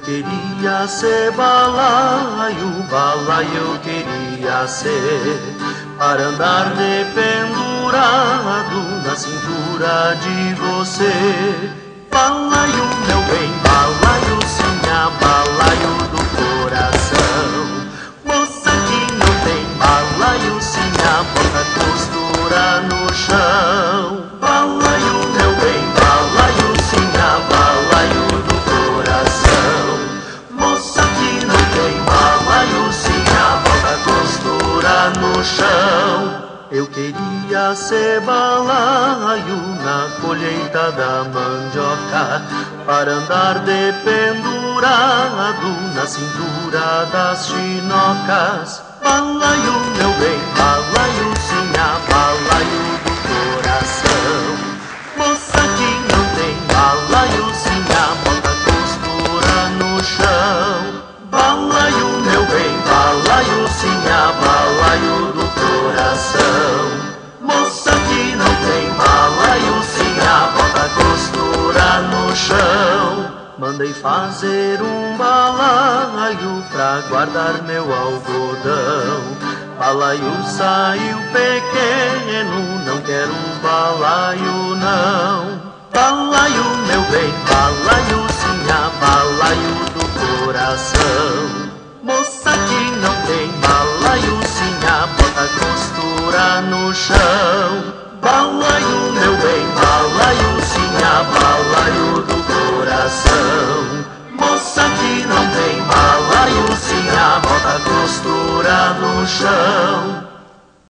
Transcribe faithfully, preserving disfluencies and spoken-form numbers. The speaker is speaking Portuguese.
queria ser balaio, balaio eu queria ser, para andar dependurado na cintura de você. Balaio, meu bem, balaio, sim, a balaio do coração. Moça que não tem balaio, sim, a bota costura no chão. Balaio, meu bem, balaio, sim, a balaio do coração. Moça que não tem balaio, sim, a bota costura no chão. Eu queria ser balaio na colheita da mandioca, para andar dependurado na cintura das chinocas. Balaio, meu bem, balaio, sim, a balaio do coração. Moça que não tem balaio, sim, a bota costura no chão. Balaio, meu bem, balaio, sim, a balaio do coração. Moça que não tem balaio, sim, a bota costura no chão. Mandei fazer um balaio pra guardar meu algodão. Balaio saiu pequeno, não quero balaio não. Balaio, meu bem, balaio, sim, a balaio do coração. Moça que não tem balaio, sim, a bota costura no chão.